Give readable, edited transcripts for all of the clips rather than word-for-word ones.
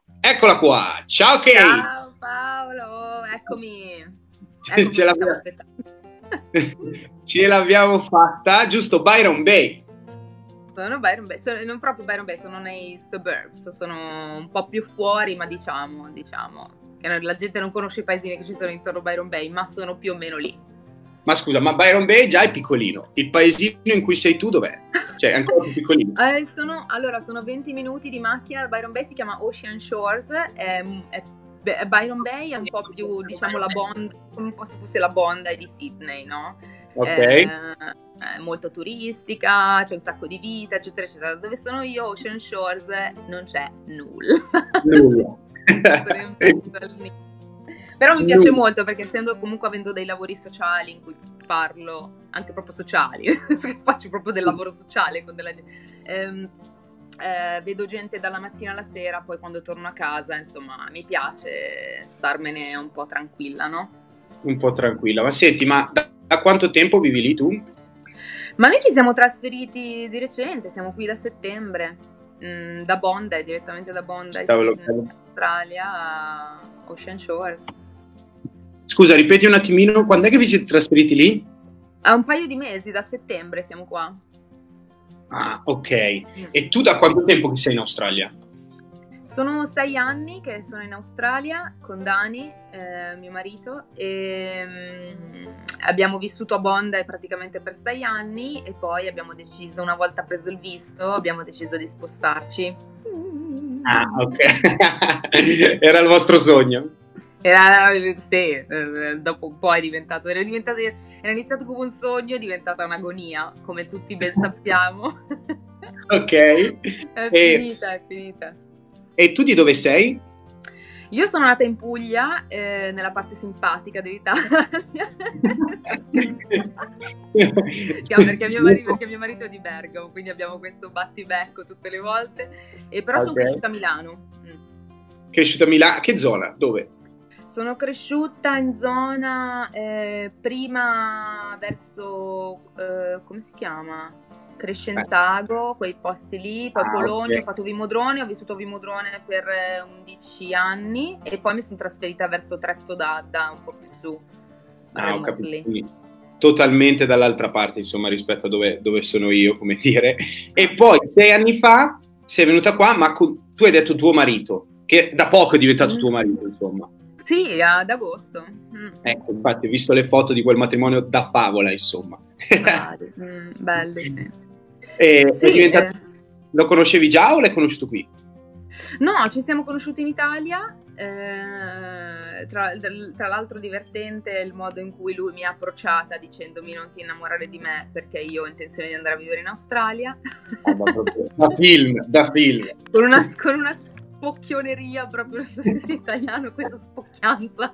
Eccola qua, ciao Kay! Ciao Paolo, eccomi. Ce Eccomi che stavo l'abbiamo aspettando. ce l'abbiamo fatta, giusto? Byron Bay. Sono Byron Bay, non proprio Byron Bay, sono nei suburbs, sono un po' più fuori, ma diciamo che la gente non conosce i paesini che ci sono intorno a Byron Bay, ma sono più o meno lì. Ma scusa, ma Byron Bay già è piccolino. Il paesino in cui sei tu dov'è? Cioè, è ancora più piccolino. Sono 20 minuti di macchina da Byron Bay, si chiama Ocean Shores, Byron Bay è un po' più, diciamo, la Bondi, come un po' se fosse la Bondi di Sydney, no? Ok. È molto turistica, c'è un sacco di vita, eccetera, eccetera. Dove sono io, Ocean Shores, non c'è nulla. Nulla. Però mi piace molto perché avendo dei lavori sociali in cui parlo, anche proprio sociali, faccio proprio del lavoro sociale con della gente. Vedo gente dalla mattina alla sera, poi quando torno a casa, insomma, mi piace starmene un po' tranquilla, no? Un po' tranquilla. Ma senti, ma da quanto tempo vivi lì tu? Ma noi ci siamo trasferiti di recente, siamo qui da settembre, da Bondi, direttamente da Bondi, in Australia, a Ocean Shores. Scusa, ripeti un attimino, quando è che vi siete trasferiti lì? A un paio di mesi, da settembre siamo qua. Ah, ok. E tu da quanto tempo che sei in Australia? Sono 6 anni che sono in Australia con Dani, mio marito, e abbiamo vissuto a Bondi praticamente per 6 anni e poi abbiamo deciso, una volta preso il visto, abbiamo deciso di spostarci. Ah, ok. Era il vostro sogno? Sì, dopo un po' era iniziato come un sogno, è diventata un'agonia, come tutti ben sappiamo. Ok. È finita. E tu di dove sei? Io sono nata in Puglia, nella parte simpatica dell'Italia. perché mio marito è di Bergamo, quindi abbiamo questo battibecco tutte le volte. Però sono cresciuta a Milano. Cresciuta a Milano? Che zona? Dove? Sono cresciuta in zona prima verso, come si chiama? Crescenzago, quei posti lì, poi Cologno, okay. Ho fatto Vimodrone, ho vissuto a Vimodrone per 11 anni e poi mi sono trasferita verso Trezzo d'Adda, un po' più su. Ho capito. Quindi, totalmente dall'altra parte, insomma, rispetto a dove sono io, come dire. E poi 6 anni fa sei venuta qua, ma tu hai detto tuo marito, che da poco è diventato tuo marito, insomma. Sì, ad agosto. Ecco, infatti ho visto le foto di quel matrimonio da favola, insomma. Bello, sì. Sì, lo conoscevi già o l'hai conosciuto qui? No, ci siamo conosciuti in Italia. Tra l'altro divertente il modo in cui lui mi ha approcciata dicendomi non ti innamorare di me perché io ho intenzione di andare a vivere in Australia. Da film. Con una spocchioneria proprio in italiano, questa spocchianza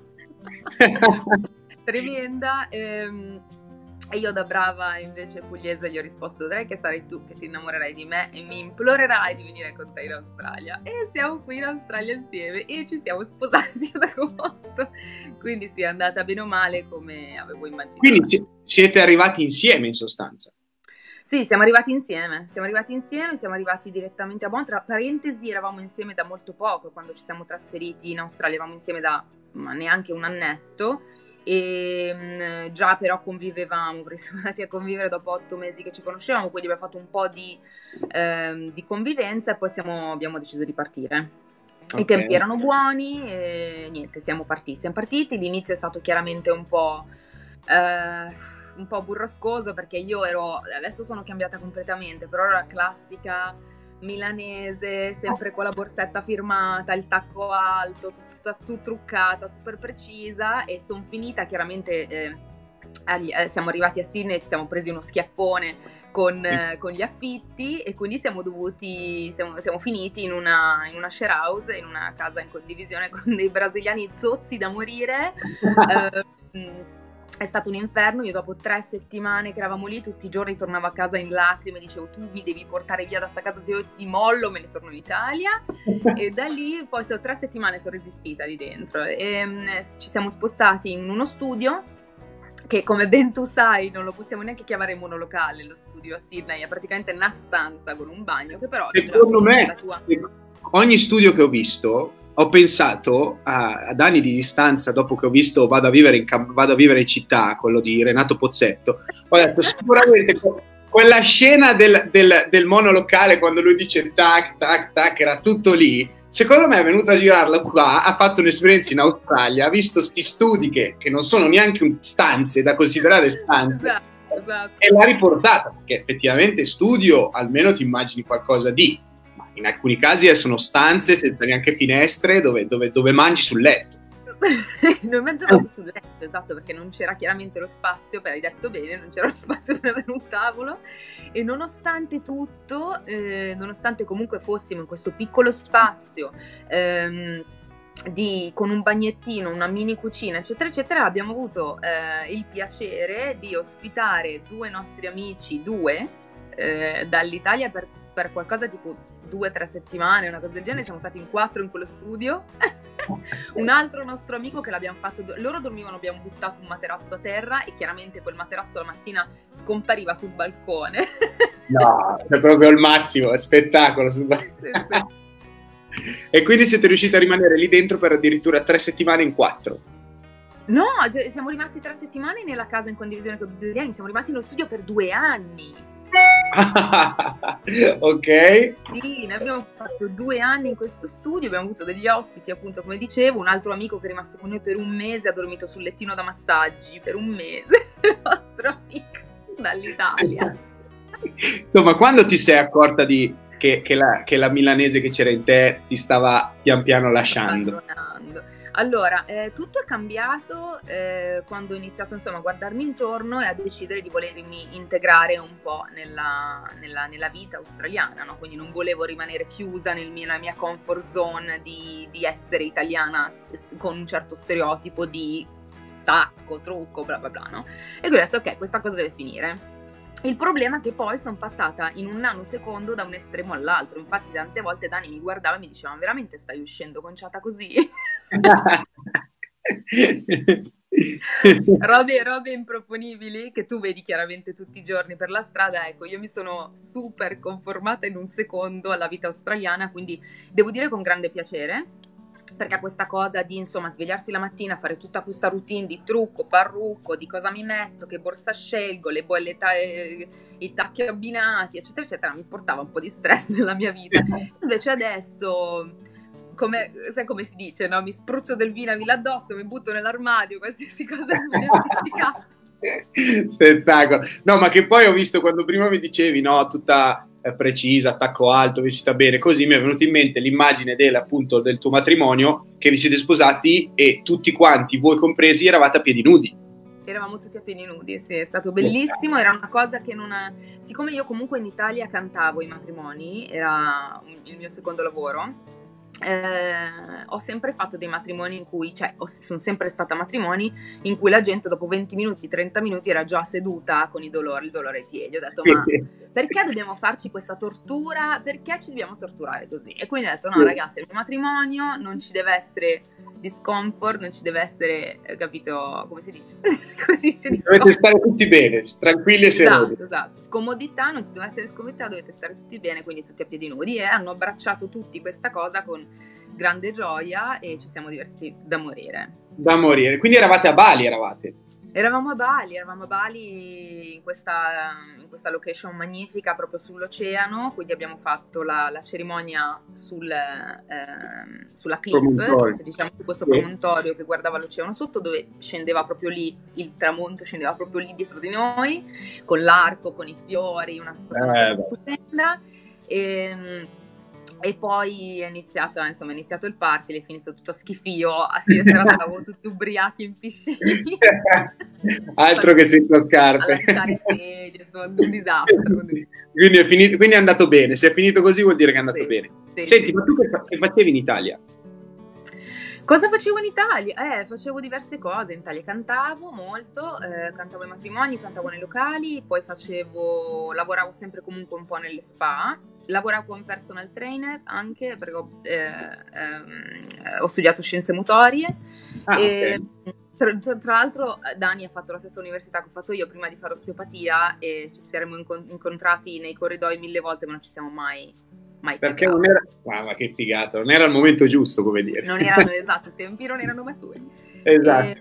tremenda. E io da brava invece pugliese gli ho risposto: direi che sarai tu che ti innamorerai di me e mi implorerai di venire con te in Australia. E siamo qui in Australia insieme e ci siamo sposati ad agosto. Quindi sì, è andata bene o male come avevo immaginato. Quindi siete arrivati insieme in sostanza? Sì, siamo arrivati insieme, siamo arrivati direttamente a Bonn. Tra parentesi, eravamo insieme da molto poco, quando ci siamo trasferiti in Australia, eravamo insieme da neanche un annetto e già però convivevamo, perché siamo andati a convivere dopo 8 mesi che ci conoscevamo, quindi abbiamo fatto un po' di convivenza e poi abbiamo deciso di partire. Okay. I tempi erano buoni e niente, siamo partiti, l'inizio è stato chiaramente un po' burrascoso perché adesso sono cambiata completamente, però ero la classica milanese, sempre con la borsetta firmata, il tacco alto, tutta su truccata, super precisa, e sono finita chiaramente, siamo arrivati a Sydney, ci siamo presi uno schiaffone con gli affitti e quindi siamo finiti in una share house, in una casa in condivisione con dei brasiliani zozzi da morire. È stato un inferno. Io dopo 3 settimane che eravamo lì, tutti i giorni tornavo a casa in lacrime, dicevo tu mi devi portare via da sta casa, se io ti mollo me ne torno in Italia. E da lì poi 3 settimane sono resistita lì dentro e ci siamo spostati in uno studio che, come ben tu sai, non lo possiamo neanche chiamare monolocale. Lo studio a Sydney è praticamente una stanza con un bagno che però secondo me ogni studio che ho visto ho pensato ad anni di distanza, dopo che ho visto Vado a vivere in città, quello di Renato Pozzetto, ho detto sicuramente quella scena del monolocale quando lui dice tac, tac, tac, era tutto lì. Secondo me è venuto a girarla qua, ha fatto un'esperienza in Australia, ha visto sti studi che non sono neanche stanze, da considerare stanze, esatto. E l'ha riportata, perché effettivamente studio, almeno ti immagini qualcosa di... Ma in alcuni casi sono stanze senza neanche finestre dove mangi sul letto. Noi mangiavamo sul letto, esatto, perché non c'era chiaramente lo spazio, hai detto bene, non c'era lo spazio per avere un tavolo, e nonostante tutto, nonostante comunque fossimo in questo piccolo spazio, con un bagnettino, una mini cucina, eccetera, eccetera, abbiamo avuto il piacere di ospitare due nostri amici, dall'Italia per qualcosa tipo 2 o 3 settimane, una cosa del genere. Siamo stati in 4 in quello studio. Un altro nostro amico che l'abbiamo fatto, loro dormivano, abbiamo buttato un materasso a terra e chiaramente quel materasso la mattina scompariva sul balcone. No, è proprio il massimo, è spettacolo sul balcone. Sì. E quindi siete riusciti a rimanere lì dentro per addirittura 3 settimane in 4? No, siamo rimasti 3 settimane nella casa in condivisione con gli anni, siamo rimasti nello studio per 2 anni. Ok. Sì, noi abbiamo fatto 2 anni in questo studio, abbiamo avuto degli ospiti, appunto, come dicevo, un altro amico che è rimasto con noi per 1 mese, ha dormito sul lettino da massaggi per 1 mese, il nostro amico dall'Italia. Insomma, quando ti sei accorta che la milanese che c'era in te ti stava pian piano lasciando? Allora, tutto è cambiato quando ho iniziato, insomma, a guardarmi intorno e a decidere di volermi integrare un po' nella vita australiana, no? Quindi non volevo rimanere chiusa nella mia comfort zone di essere italiana con un certo stereotipo di tacco, trucco, bla bla bla, no? E quindi ho detto, ok, questa cosa deve finire. Il problema è che poi sono passata in un nanosecondo da un estremo all'altro. Infatti tante volte Dani mi guardava e mi diceva, ma veramente stai uscendo conciata così? robe improponibili che tu vedi chiaramente tutti i giorni per la strada. Ecco, io mi sono super conformata in un secondo alla vita australiana, quindi devo dire con grande piacere, perché questa cosa di, insomma, svegliarsi la mattina, fare tutta questa routine di trucco, parrucco, di cosa mi metto, che borsa scelgo, i tacchi abbinati, eccetera, eccetera, mi portava un po' di stress nella mia vita. Invece adesso, sai come si dice, no? Mi spruzzo del Vinavil addosso, mi butto nell'armadio, qualsiasi cosa mi viene specificato. Spettacolo. No, ma che poi ho visto quando prima mi dicevi, no, tutta precisa, attacco alto, vestita bene, così mi è venuta in mente l'immagine appunto del tuo matrimonio, che vi siete sposati e tutti quanti, voi compresi, eravate a piedi nudi. Eravamo tutti a piedi nudi, sì, è stato bellissimo, era una cosa che siccome io comunque in Italia cantavo i matrimoni, era il mio secondo lavoro, ho sempre fatto dei matrimoni in cui, sono sempre stata a matrimoni in cui la gente dopo 20 minuti, 30 minuti era già seduta con il dolore ai piedi. Ho detto, ma perché dobbiamo farci questa tortura? Perché ci dobbiamo torturare così? E quindi ho detto, no ragazzi, il mio matrimonio non ci deve essere discomfort, non ci deve essere, capito, come si dice? Così dovete stare tutti bene, tranquilli e sereni. Esatto, scomodità, non ci deve essere scomodità, dovete stare tutti bene, quindi tutti a piedi nudi, e hanno abbracciato tutti questa cosa con grande gioia e ci siamo divertiti da morire. Da morire, quindi eravate a Bali, Eravamo a Bali in questa location magnifica proprio sull'oceano, quindi abbiamo fatto la cerimonia sulla cliff, diciamo, su questo promontorio che guardava l'oceano sotto, dove scendeva proprio lì, il tramonto scendeva proprio lì dietro di noi, con l'arco, con i fiori, una cosa stupenda. E poi è iniziato il party, le fine tutto a schifio, a fine serata eravamo tutti ubriachi in piscina. Altro che senza scarpe. Sedie, insomma, un disastro. Quindi è andato bene, se è finito così vuol dire che è andato bene. Sì, Senti, ma tu che facevi in Italia? Cosa facevo in Italia? Facevo diverse cose. In Italia cantavo molto, cantavo ai matrimoni, cantavo nei locali, poi lavoravo sempre comunque un po' nelle spa, lavoravo come personal trainer anche perché ho studiato scienze motorie. Okay. Tra l'altro Dani ha fatto la stessa università che ho fatto io prima di fare osteopatia e ci saremmo incontrati nei corridoi 1000 volte, ma non ci siamo mai mai Perché cantavo. non era... Ah, ma che figata, non era il momento giusto, come dire. Non erano, esatto, i tempi non erano maturi. Esatto.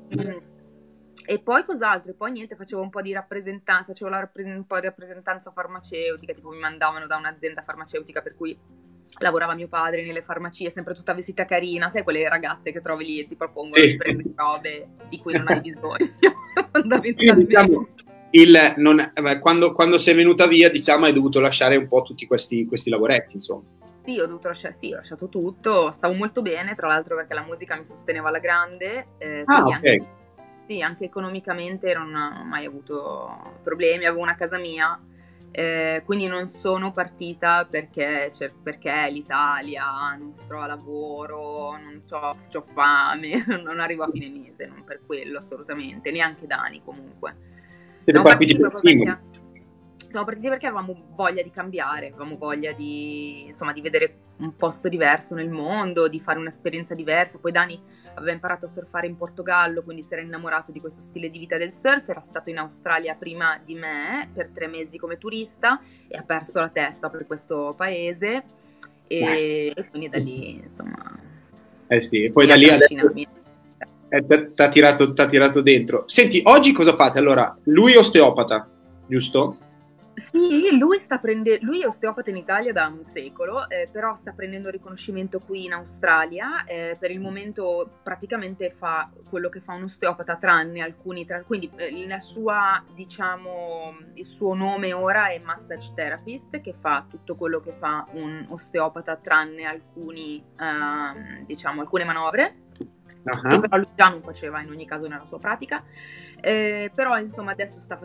E poi cos'altro? E poi niente, facevo un po' di rappresentanza, facevo un po' di rappresentanza farmaceutica, tipo mi mandavano da un'azienda farmaceutica per cui lavorava mio padre nelle farmacie, sempre tutta vestita carina, sai quelle ragazze che trovi lì e ti propongono Sì. di prendere robe di cui non hai bisogno, Quindi, fondamentalmente. diciamo, quando sei venuta via, diciamo, hai dovuto lasciare un po' tutti questi lavoretti, insomma. Sì, ho dovuto lasciare, sì, ho lasciato tutto, stavo molto bene, tra l'altro perché la musica mi sosteneva alla grande, quindi Ok. sì, anche economicamente non ho mai avuto problemi, avevo una casa mia, quindi non sono partita perché è l'Italia, non si trova lavoro, non c'ho fame, non arrivo a fine mese, non per quello assolutamente, neanche Dani comunque. Siete partiti Proprio prima. perché siamo partiti perché avevamo voglia di cambiare, avevamo voglia di, insomma, di vedere un posto diverso nel mondo, di fare un'esperienza diversa. Poi Dani aveva imparato a surfare in Portogallo, quindi si era innamorato di questo stile di vita del surf, era stato in Australia prima di me per 3 mesi come turista e ha perso la testa per questo paese e quindi da lì, insomma... Sì, e poi da lì adesso mi... t'ha tirato dentro. Senti, oggi cosa fate? Allora, lui è osteopata, giusto? Sì, lui è osteopata in Italia da un secolo, però sta prendendo riconoscimento qui in Australia. Per il momento praticamente fa quello che fa un osteopata tranne alcuni, quindi la sua, diciamo, il suo nome ora è massage therapist, che fa tutto quello che fa un osteopata tranne alcuni, diciamo, alcune manovre. Che però lui già non faceva in ogni caso nella sua pratica, però insomma adesso sta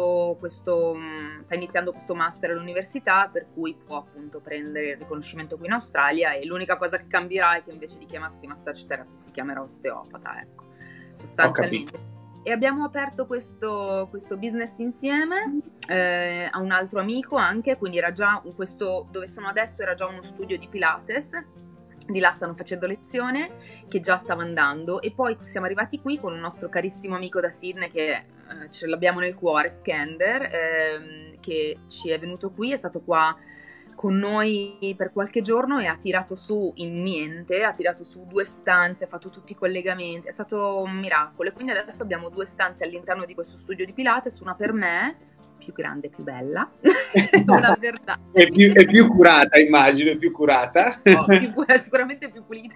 iniziando questo master all'università, per cui può appunto prendere il riconoscimento qui in Australia e l'unica cosa che cambierà è che invece di chiamarsi massage therapist si chiamerà osteopata, ecco, sostanzialmente. E abbiamo aperto questo business insieme a un altro amico anche, quindi era già questo dove sono adesso era già uno studio di Pilates. Di là stanno facendo lezione che già stava andando e poi siamo arrivati qui con un nostro carissimo amico da Sydney che ce l'abbiamo nel cuore, Skander, che ci è venuto qui, è stato qua con noi per qualche giorno e ha tirato su in niente, ha tirato su 2 stanze, ha fatto tutti i collegamenti, è stato un miracolo e quindi adesso abbiamo 2 stanze all'interno di questo studio di Pilates, una per me più grande e più bella, una verdad. È più curata, immagino, è più curata. No, sicuramente più pulita.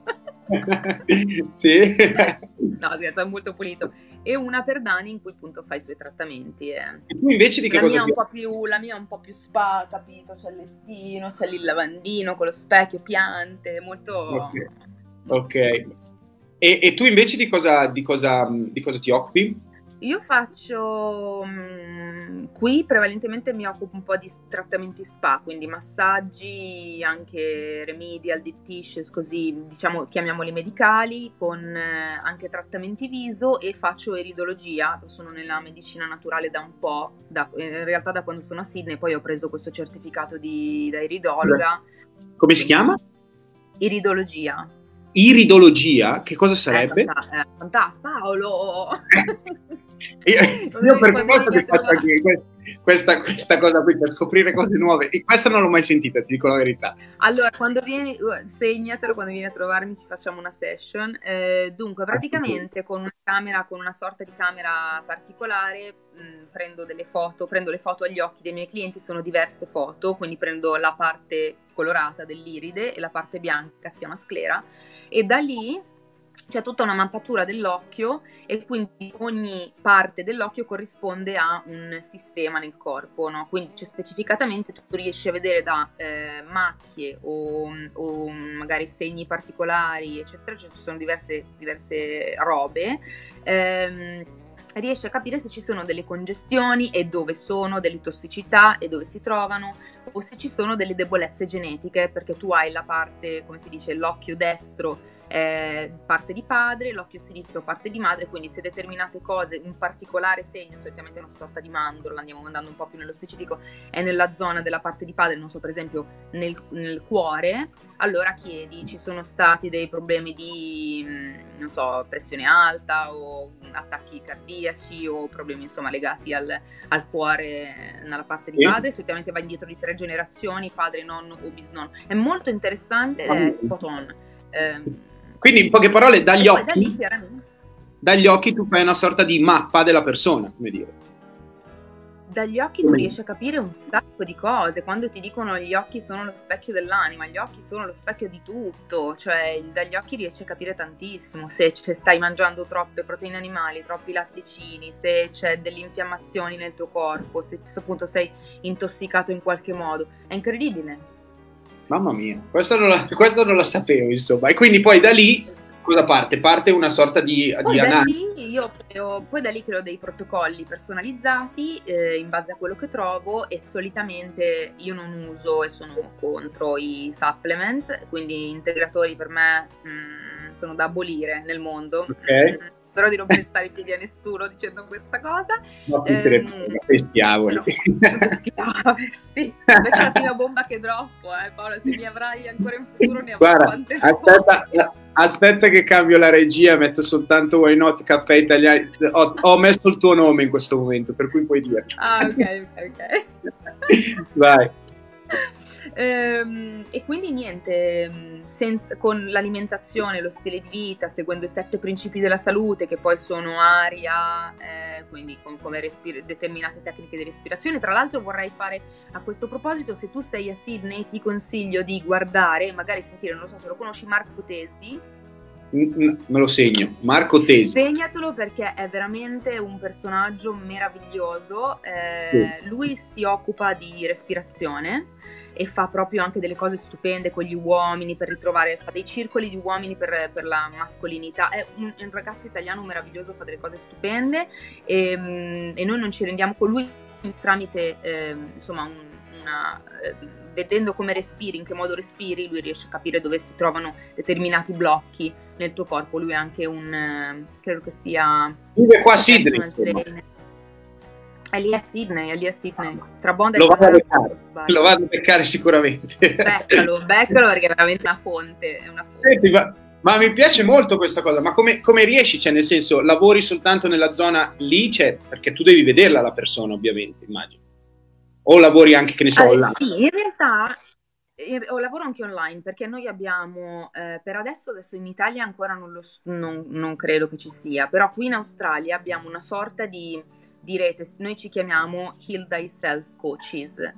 Sì. No, scherzo, è molto pulito. E una per Dani in cui appunto fa i suoi trattamenti. E tu invece di che cosa la mia è un po' più spa, capito? C'è il lettino, c'è il lavandino con lo specchio, piante, molto... Ok. E tu invece di cosa ti occupi? Io faccio qui prevalentemente mi occupo un po' di trattamenti spa, quindi massaggi, anche remedial, deep tissues, così diciamo chiamiamoli medicali, con anche trattamenti viso e faccio iridologia. Sono nella medicina naturale da un po', in realtà da quando sono a Sydney, poi ho preso questo certificato da iridologa. Come si chiama? Iridologia. Iridologia? Che cosa sarebbe? Fantastico, Paolo! Io per forza ti faccio anche questa cosa qui per scoprire cose nuove e questa non l'ho mai sentita, ti dico la verità. Allora, quando vieni, segnatelo, quando vieni a trovarmi ci facciamo una session. Dunque, praticamente con una camera, con una sorta di camera particolare, prendo le foto agli occhi dei miei clienti, sono diverse foto, quindi prendo la parte colorata dell'iride e la parte bianca, si chiama sclera, e da lì c'è tutta una mappatura dell'occhio e quindi ogni parte dell'occhio corrisponde a un sistema nel corpo, no? Quindi specificatamente tu riesci a vedere da macchie o magari segni particolari, eccetera, cioè ci sono diverse robe, riesci a capire se ci sono delle congestioni e dove sono, delle tossicità e dove si trovano, o se ci sono delle debolezze genetiche, perché tu hai la parte, come si dice, l'occhio destro parte di padre, l'occhio sinistro parte di madre, quindi se determinate cose, un particolare segno, solitamente una sorta di mandorla, andiamo andando un po' più nello specifico, è nella zona della parte di padre, non so, per esempio nel cuore, allora chiedi, ci sono stati dei problemi di non so, pressione alta o attacchi cardiaci o problemi insomma legati al cuore nella parte di padre. Solitamente va indietro di 3 generazioni, padre, nonno o bisnonno. È molto interessante ed è spot on. Quindi in poche parole, dagli occhi, da lì, tu fai una sorta di mappa della persona, come dire. Dagli occhi tu riesci a capire un sacco di cose. Quando ti dicono gli occhi sono lo specchio dell'anima, gli occhi sono lo specchio di tutto, cioè dagli occhi riesci a capire tantissimo se stai mangiando troppe proteine animali, troppi latticini, se c'è delle infiammazioni nel tuo corpo, se appunto sei intossicato in qualche modo. È incredibile. Mamma mia, questo non la sapevo, insomma. E quindi poi da lì cosa parte? Parte una sorta di analisi. Poi da lì creo dei protocolli personalizzati in base a quello che trovo, e solitamente io non uso e sono contro i supplement, quindi integratori per me sono da abolire nel mondo. Ok. Però di non pestare i piedi a nessuno dicendo questa cosa. No, stiavoli. Sì. Questa è la prima bomba che droppo, Paolo, se mi avrai ancora in futuro ne avrò. Guarda, aspetta che cambio la regia, metto soltanto Why Not Caffè Italiano. Ho messo il tuo nome in questo momento, per cui puoi dirlo. Ok. Vai. E quindi niente, con l'alimentazione, lo stile di vita, seguendo i 7 principi della salute, che poi sono aria, quindi come determinate tecniche di respirazione. Tra l'altro vorrei fare a questo proposito, se tu sei a Sydney ti consiglio di guardare, magari sentire, non lo so se lo conosci, Marco Tesi. Me lo segno, Marco Tesi. Segnatelo, perché è veramente un personaggio meraviglioso. Lui si occupa di respirazione e fa proprio anche delle cose stupende con gli uomini, per ritrovare, fa dei circoli di uomini per la mascolinità. È un ragazzo italiano meraviglioso, fa delle cose stupende, e noi non ci rendiamo con lui tramite insomma vedendo come respiri, in che modo respiri, lui riesce a capire dove si trovano determinati blocchi nel tuo corpo. Lui è anche credo che sia... Vive qua a Sydney. È lì a Sydney, tra Bondi e lo vado a beccare sicuramente. Beccalo perché è veramente una fonte. Senti, ma mi piace molto questa cosa, ma come riesci? Cioè, nel senso, lavori soltanto nella zona lì? Cioè, perché tu devi vederla la persona, ovviamente, immagino. O lavori anche, che ne so, online? Sì, in realtà lavoro anche online, perché noi abbiamo, per adesso in Italia ancora non credo che ci sia, però qui in Australia abbiamo una sorta di rete, noi ci chiamiamo Heal Thyself Coaches,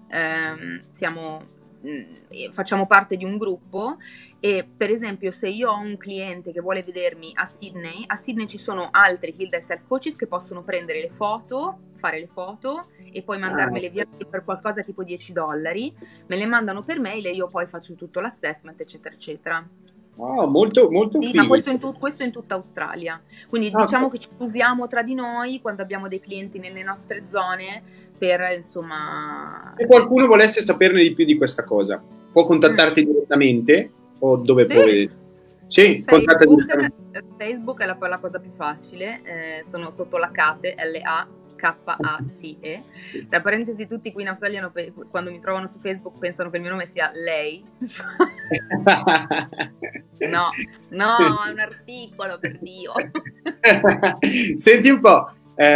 facciamo parte di un gruppo, e per esempio se io ho un cliente che vuole vedermi a Sydney ci sono altri Heal Thyself Coaches che possono prendere le foto, fare le foto e poi mandarmele via per qualcosa tipo $10, me le mandano per mail e io poi faccio tutto l'assessment, eccetera eccetera. Oh, molto sì, figo. Ma questo in tutta Australia, quindi diciamo che ci usiamo tra di noi quando abbiamo dei clienti nelle nostre zone, per insomma... Se qualcuno volesse saperne di più di questa cosa, può contattarti direttamente o dove può vedere? Sì, Facebook è la cosa più facile, sono sotto Lacate, L-A-K-A-T-E. Tra parentesi, tutti qui in Australia quando mi trovano su Facebook pensano che il mio nome sia lei. No, è un articolo, per Dio. Senti un po',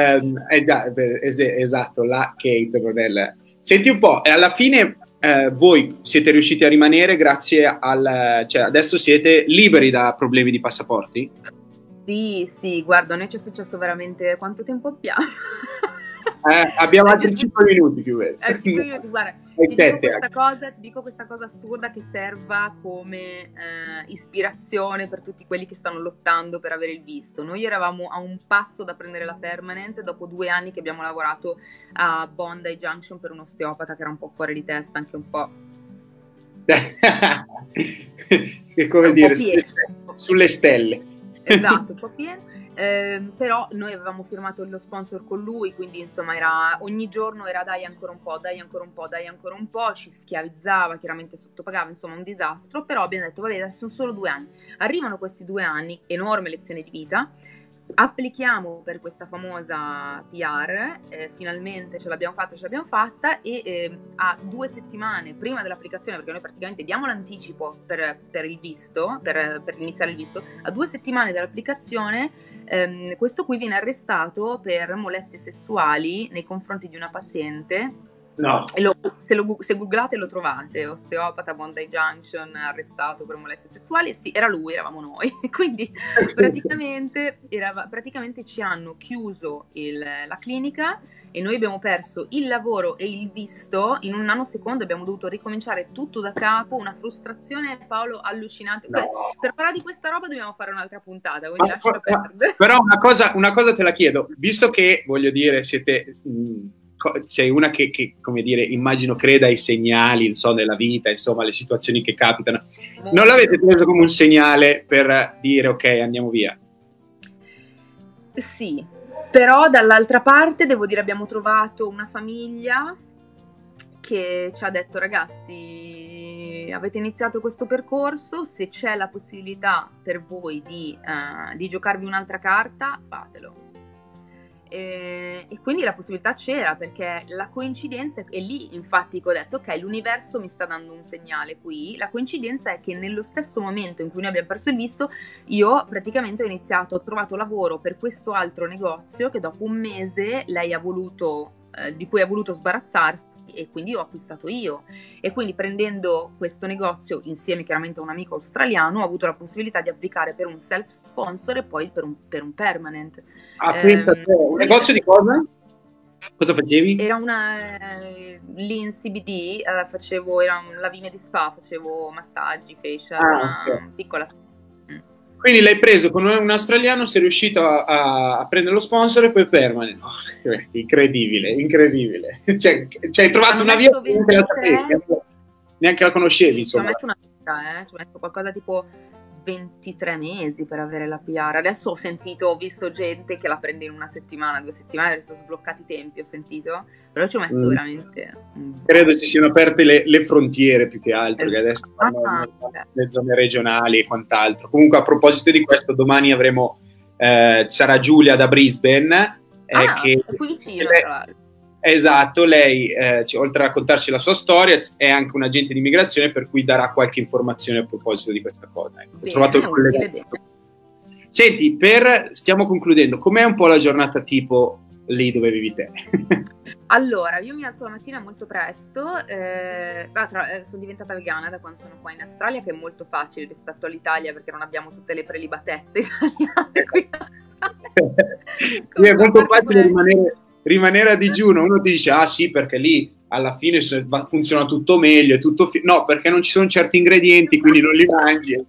esatto, la Kate Rodella. Senti un po', alla fine voi siete riusciti a rimanere grazie cioè adesso siete liberi da problemi di passaporti? Sì, guarda, noi ci è successo veramente... Quanto tempo abbiamo? Abbiamo altri 5 minuti più vero. 5 minuti, guarda, ti dico questa cosa assurda che serva come ispirazione per tutti quelli che stanno lottando per avere il visto. Noi eravamo a un passo da prendere la permanent dopo 2 anni che abbiamo lavorato a Bondi Junction per un osteopata che era un po' fuori di testa, anche un po'... che come dire, sulle stelle. Esatto, un po' pieno. Però noi avevamo firmato lo sponsor con lui, quindi insomma ogni giorno era dai ancora un po', ci schiavizzava, chiaramente sottopagava, insomma un disastro. Però abbiamo detto vabbè, adesso sono solo 2 anni, arrivano questi 2 anni, enorme lezione di vita, applichiamo per questa famosa PR, finalmente ce l'abbiamo fatta e a 2 settimane prima dell'applicazione, perché noi praticamente diamo l'anticipo per il visto, per iniziare il visto, a 2 settimane dall'applicazione questo qui viene arrestato per molestie sessuali nei confronti di una paziente. No. Se googlate lo trovate, osteopata Bondi Junction arrestato per molestie sessuali. Sì, era lui, eravamo noi. Quindi praticamente ci hanno chiuso la clinica e noi abbiamo perso il lavoro e il visto in un nanosecondo, abbiamo dovuto ricominciare tutto da capo, una frustrazione, Paolo, allucinante. No. Per parlare di questa roba dobbiamo fare un'altra puntata, quindi lascia perdere. Però una cosa te la chiedo, visto che, voglio dire, sei una che, come dire, immagino creda ai segnali, non so, nella vita, insomma, le situazioni che capitano. Non l'avete preso come un segnale per dire ok, andiamo via? Sì, però dall'altra parte devo dire abbiamo trovato una famiglia che ci ha detto: ragazzi, avete iniziato questo percorso, se c'è la possibilità per voi di giocarvi un'altra carta, fatelo. E quindi la possibilità c'era, perché la coincidenza è lì, infatti, che ho detto ok, l'universo mi sta dando un segnale qui. La coincidenza è che nello stesso momento in cui noi abbiamo perso il visto, io praticamente ho trovato lavoro per questo altro negozio che dopo un mese lei di cui ha voluto sbarazzarsi, e quindi ho acquistato io, e quindi prendendo questo negozio insieme chiaramente a un amico australiano ho avuto la possibilità di applicare per un self sponsor e poi per un permanent. Un negozio di cosa? Cosa facevi? Era lì in CBD, era la Vime di Spa, facevo massaggi, facial, una piccola. Quindi l'hai preso con un australiano, sei riuscito a prendere lo sponsor e poi permanent. Oh, incredibile. Cioè, hai trovato una via che neanche la conoscevi. Sì, insomma. ci ho messo qualcosa tipo 23 mesi per avere la PR. Adesso ho visto gente che la prende in 1 settimana, 2 settimane, adesso sbloccati i tempi, ho sentito, però ci ho messo veramente. Credo si siano aperte le frontiere più che altro, che adesso le zone regionali e quant'altro. Comunque, a proposito di questo, domani avremo sarà Giulia da Brisbane, che è qui vicino, tra l'altro. Esatto, lei oltre a raccontarci la sua storia è anche un agente di immigrazione, per cui darà qualche informazione a proposito di questa cosa. Ecco. Bene, ho trovato il collegamento. Senti, stiamo concludendo, com'è un po' la giornata tipo lì dove vivi te? Allora, io mi alzo la mattina molto presto, sono diventata vegana da quando sono qua in Australia, che è molto facile rispetto all'Italia perché non abbiamo tutte le prelibatezze italiane qui in Australia. È molto facile rimanere a digiuno. Uno ti dice sì, perché lì alla fine funziona tutto meglio, no, perché non ci sono certi ingredienti, quindi non li mangi.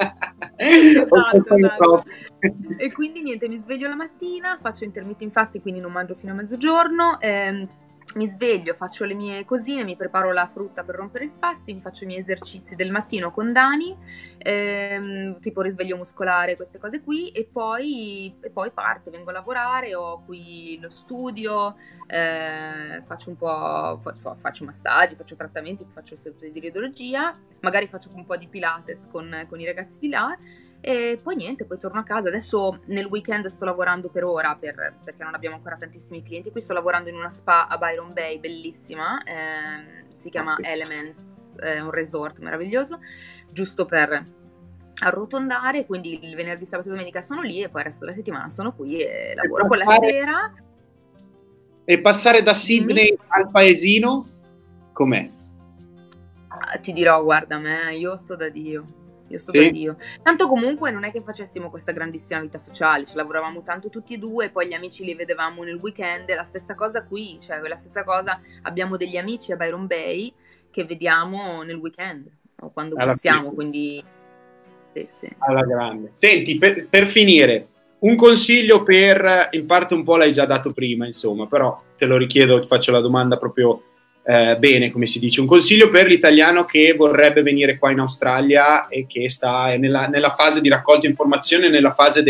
Esatto. E quindi niente, mi sveglio la mattina, faccio intermittent fasting, quindi non mangio fino a mezzogiorno, mi sveglio, faccio le mie cosine, mi preparo la frutta per rompere il fasting, faccio i miei esercizi del mattino con Dani, tipo risveglio muscolare, queste cose qui, e poi parto, vengo a lavorare, ho qui lo studio, faccio massaggi, faccio trattamenti, faccio sedute di radiologia, magari faccio un po' di Pilates con i ragazzi di là. E poi niente, poi torno a casa. Adesso nel weekend sto lavorando per ora, perché non abbiamo ancora tantissimi clienti. Qui sto lavorando in una spa a Byron Bay, bellissima, si chiama Elements, è un resort meraviglioso, giusto per arrotondare. Quindi il venerdì, sabato e domenica sono lì, e poi il resto della settimana sono qui e lavoro. Poi la sera. E passare da Sydney al paesino, com'è? Ti dirò, guarda, io sto da Dio. Da Dio. Tanto comunque non è che facessimo questa grandissima vita sociale, ci lavoravamo tanto tutti e due, poi gli amici li vedevamo nel weekend, la stessa cosa qui, cioè la stessa cosa, abbiamo degli amici a Byron Bay che vediamo nel weekend o quando possiamo, quindi sì. Alla grande. Senti, per finire, un consiglio in parte un po' l'hai già dato prima, insomma, però te lo richiedo, ti faccio la domanda proprio bene, come si dice, un consiglio per l'italiano che vorrebbe venire qua in Australia e che sta nella fase di raccolta informazione, nella fase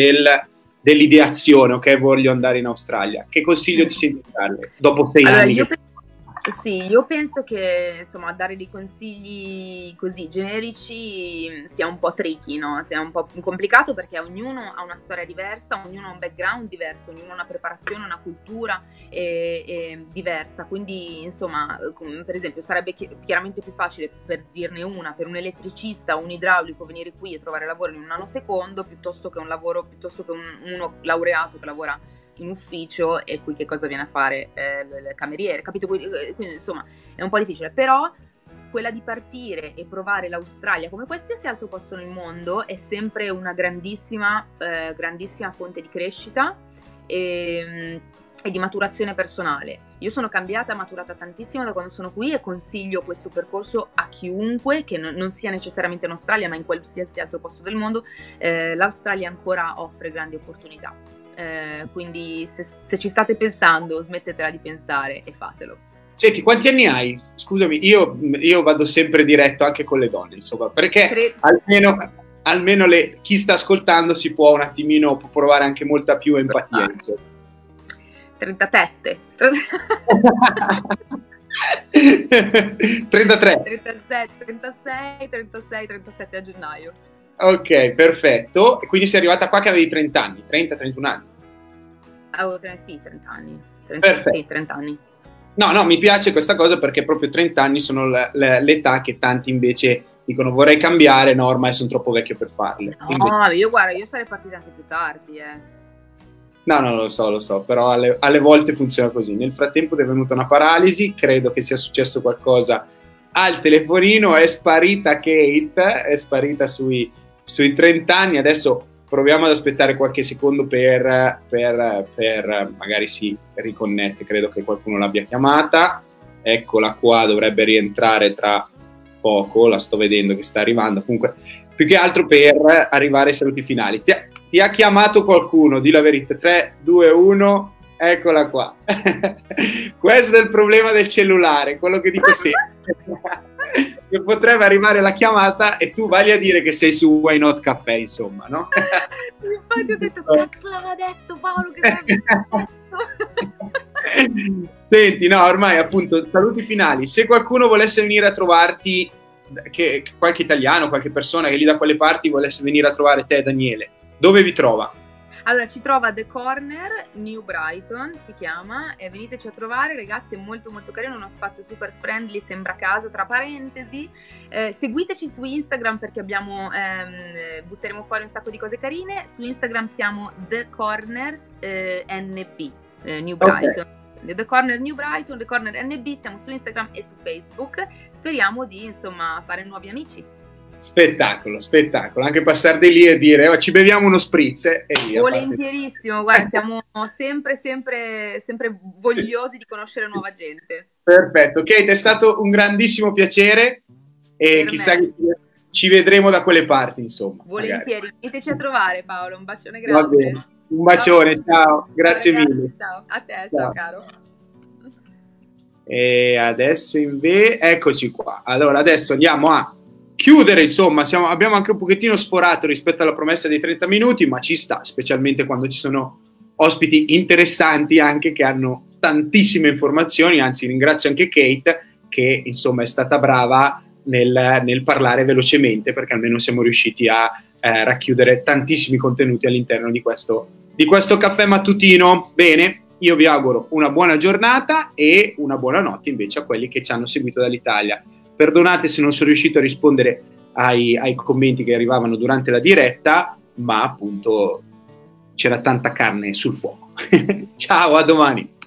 dell'ideazione, ok, voglio andare in Australia. Che consiglio ti senti di darle dopo 6 anni? Sì, io penso che insomma dare dei consigli così generici sia un po' tricky, no? Sia un po' complicato perché ognuno ha una storia diversa, ognuno ha un background diverso, ognuno ha una preparazione, una cultura diversa. Quindi insomma, per esempio, sarebbe chiaramente più facile, per dirne una, per un elettricista o un idraulico venire qui e trovare lavoro in un nanosecondo piuttosto che uno laureato che lavora in ufficio e qui che cosa viene a fare il cameriere, capito? Quindi insomma è un po' difficile, però quella di partire e provare l'Australia come qualsiasi altro posto nel mondo è sempre una grandissima fonte di crescita e di maturazione personale. Io sono cambiata, maturata tantissimo da quando sono qui e consiglio questo percorso a chiunque, che non sia necessariamente in Australia ma in qualsiasi altro posto del mondo. L'Australia ancora offre grandi opportunità. Quindi se ci state pensando, smettetela di pensare e fatelo. Senti, quanti anni hai? Scusami, io vado sempre diretto anche con le donne, insomma, perché almeno chi sta ascoltando si può un attimino, può provare anche molta più empatia, insomma. 37 33 36 a gennaio. Ok, perfetto. E quindi sei arrivata qua che avevi 30 anni, 30-31 anni. Avevo 30 anni. Perfetto. Sì, 30 anni. No, mi piace questa cosa perché proprio 30 anni sono l'età che tanti invece dicono vorrei cambiare, no, ormai sono troppo vecchio per farle. No, Quindi... io sarei partita anche più tardi, No, lo so, però alle volte funziona così. Nel frattempo è venuta una paralisi, credo che sia successo qualcosa al telefonino, è sparita Kate, è sparita sui 30 anni, adesso proviamo ad aspettare qualche secondo per magari si riconnette, credo che qualcuno l'abbia chiamata, eccola qua, dovrebbe rientrare tra poco, la sto vedendo che sta arrivando, comunque più che altro per arrivare ai saluti finali. Ti ha chiamato qualcuno, di la verità, 3, 2, 1, eccola qua. Questo è il problema del cellulare, quello che dico sempre. Che potrebbe arrivare la chiamata e tu vai a dire che sei su Why Not Caffè, insomma, no? Infatti ho detto, cazzo l'aveva detto Paolo che l'aveva detto. Senti, no, ormai appunto, saluti finali. Se qualcuno volesse venire a trovarti, che qualche italiano, qualche persona che lì da quelle parti volesse venire a trovare te, Daniele, dove vi trova? Allora, ci trova The Corner, New Brighton si chiama, e veniteci a trovare, ragazzi, è molto molto carino, uno spazio super friendly, sembra casa, tra parentesi. Seguiteci su Instagram perché butteremo fuori un sacco di cose carine. Su Instagram siamo The Corner NB, New Brighton. Okay. The Corner New Brighton, The Corner NB, siamo su Instagram e su Facebook. Speriamo di, insomma, fare nuovi amici. Spettacolo, anche passare di lì e dire ci beviamo uno spritz e via. Volentierissimo, guarda, siamo sempre vogliosi di conoscere nuova gente. Perfetto, Kate, è stato un grandissimo piacere e per chissà che ci vedremo da quelle parti, insomma. Volentieri, veniteci a trovare Paolo, un bacione grande. Va bene, un bacione, ciao, grazie mille. Ciao, a te, ciao caro. E adesso invece, eccoci qua, allora adesso andiamo a chiudere, insomma, abbiamo anche un pochettino sforato rispetto alla promessa dei 30 minuti, ma ci sta, specialmente quando ci sono ospiti interessanti anche che hanno tantissime informazioni, anzi ringrazio anche Kate che insomma è stata brava nel parlare velocemente perché almeno siamo riusciti a racchiudere tantissimi contenuti all'interno di questo caffè mattutino. Bene, io vi auguro una buona giornata e una buona notte invece a quelli che ci hanno seguito dall'Italia. Perdonate se non sono riuscito a rispondere ai commenti che arrivavano durante la diretta, ma appunto c'era tanta carne sul fuoco. Ciao, a domani!